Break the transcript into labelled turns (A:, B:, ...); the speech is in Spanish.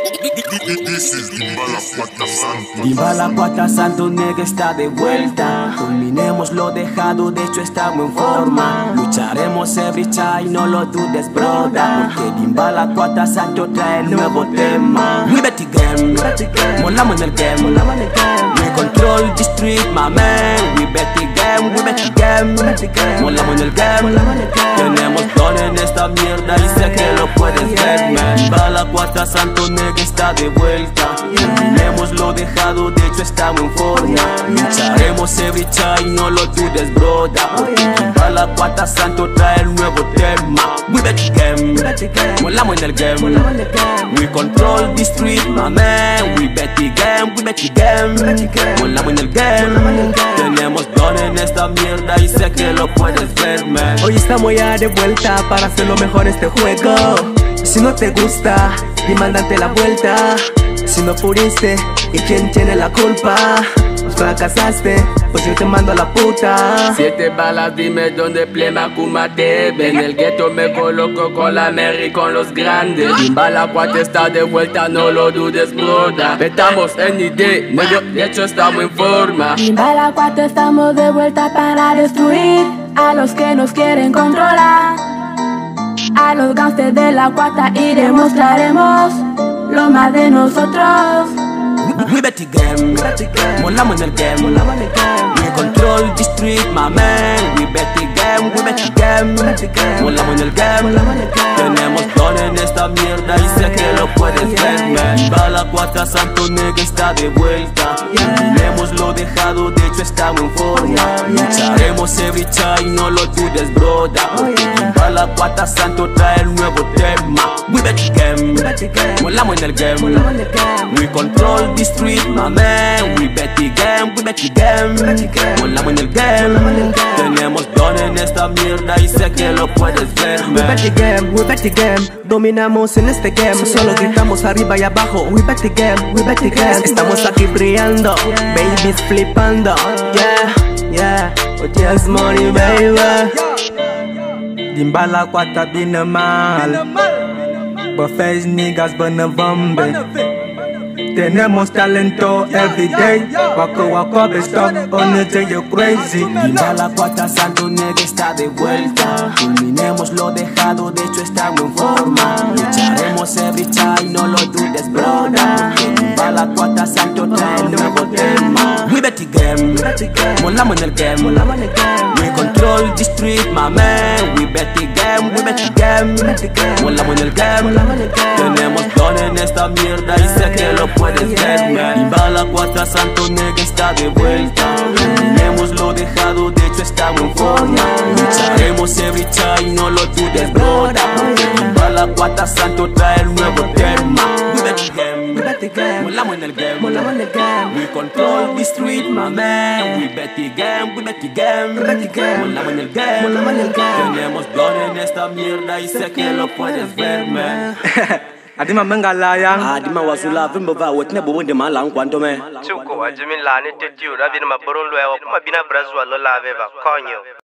A: This is Dimbala Cuata Santo.
B: Dimbala Cuata Santo, nega, está de vuelta. Culminemos lo dejado, de hecho estamos en forma. Lucharemos every time, no lo dudes, broda. Porque Dimbala Cuata Santo trae el nuevo tema. We bet again, molamos en el game. We control the street, my man. We bet again, molamos en el game. Tenemos don en esta mierda y sé que lo puedes ver, man. Dimbala Cuata Santo, nega, está de vuelta. Culminemos lo dejado, de hecho estamos en forma. Lucharemos every time, no lo dudes, broda. Porque Dimbala Cuata Santo trae el nuevo tema. We bet again, molamos en el game. We control the street, my man. We bet again, molamos en el game. Tenemos don en esta mierda y sé que lo puedes ver, man.
C: Hoy estamos ya de vuelta para hacer lo mejor este juego. Si no te gusta, dime date la vuelta. Si no pudiste, ¿y quién tiene la culpa? Fracasaste, pues yo te mando a la puta.
D: 7 balas, dime dónde plema Kumate. En el ghetto me coloco con la Mary, con los grandes. Dimbala Cuata está de vuelta, no lo dudes, broda. Petamos any day, medio, de hecho estamos en forma.
E: Dimbala Cuata estamos de vuelta para destruir a los que nos quieren controlar. A los gangsters de la Cuata y demostraremos lo más de nosotros.
B: We bet again, molamos en el game. We control the street, my man. We bet again, molamos en el game. Tenemos don en esta mierda y sé que lo puedes ver, man. Dimbala Cuata Santo, nega, está de vuelta. Culminemos lo dejado, de hecho estamos en forma. Lucharemos every time, no lo dudes, broda. Porque Dimbala Cuata Santo trae el nuevo tema. We bet again, molamos en el game. We control the street, my man. We bet again, molamos en el game. Tenemos don en esta mierda y sé que lo puedes ver, man.
C: We bet again, dominamos en este game. Solo gritamos arriba y abajo. We bet again, estamos aquí brillando, babies flipando. Yeah, oh yes money, baby. Dimbala Cuata bine mal, but face niggas bana vambe. Tenemos talento everyday. Wako up stop on the day you're crazy.
B: Dimbala Cuata Santo, nega, está de vuelta. Culminemos lo dejado, de hecho estamos en forma. Lucharemos every time, no lo dudes, broda. Porque Dimbala Cuata Santo trae el nuevo tema. We bet again, molamos en el game. We control the street, my man. We bet again, molamos en el game. Tenemos don en esta mierda y sé que lo puedes ver, man. Dimbala Cuata Santo, nega, está de vuelta. Culminemos lo dejado, de hecho estamos en forma. Lucharemos every time, no lo dudes, broda. Porque Dimbala Cuata Santo trae el nuevo tema. We bet again, molamos en el game. We control the street, my man. We bet again, molamos en el game. Tenemos don en esta mierda y sé que lo puedes ver, man.
C: Adima mengalayang.
B: Adima wasula vimba va wetne bo wonde ma lang kwanto me.
F: Chuko ajimi la ne te tiu na bi na maboron lo e wa kuma bi na brazwa lo la ve va konyo.